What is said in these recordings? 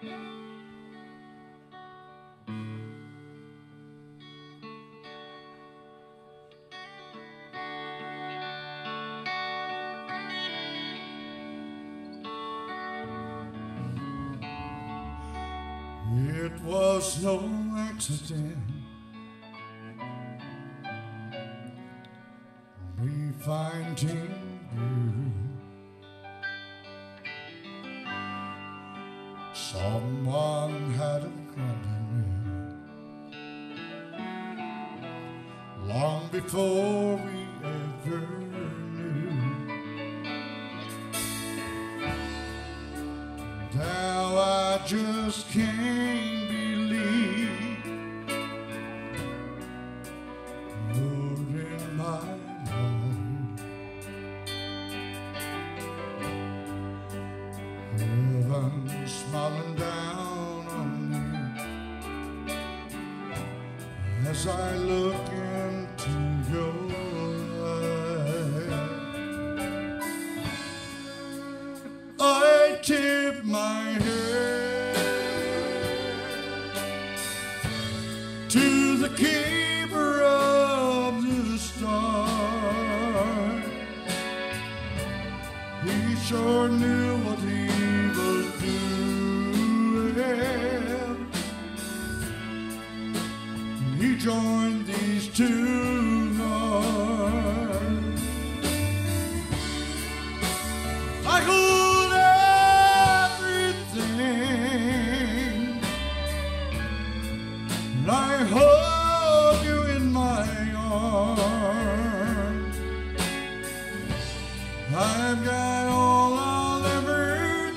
It was no accident, me finding you. Someone had a gun in me long before we ever knew. Now I just can't believe you're in my life. Heaven smiling down on me as I look into your eyes. I tip my head to the keeper of the stars. He sure knew what he was doing. He joined these two hearts. I hold everything, and I hold you in my arms. I've got all I'll ever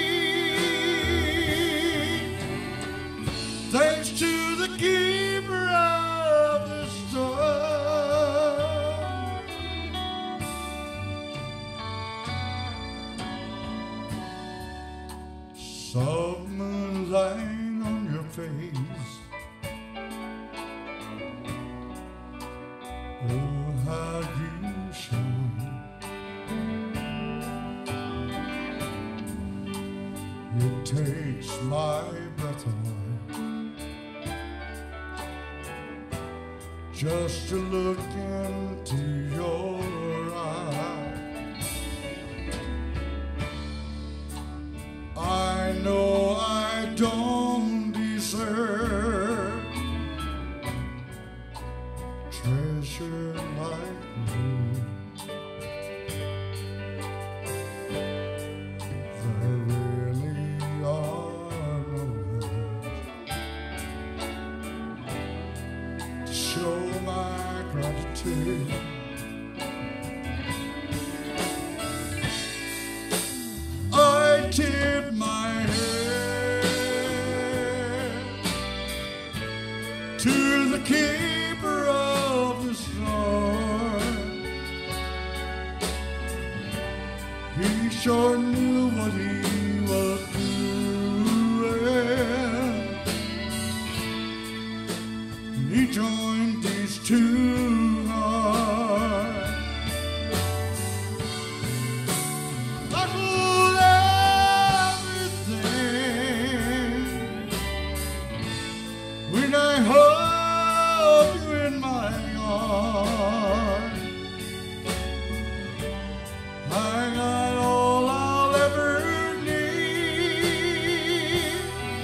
need, thanks to the keeper of the stars. Soft moonlight on your face, oh how you shine. It takes my breath away just to look into your eyes. I know I don't deserve treasure like you. There really are no words to show my gratitude. I tip my head to the keeper of the stars. He sure knew what he was doing. He joined these two hearts. I hold everything when I hold you in my arms. I got all I'll ever need,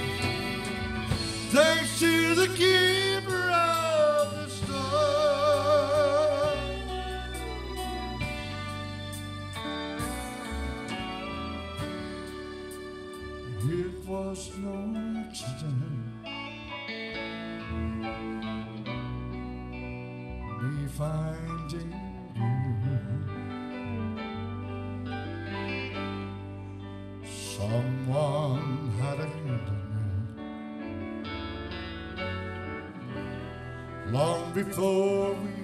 thanks to the keeper of the stars. It was no accident, me finding you. Someone had a hand in it long before we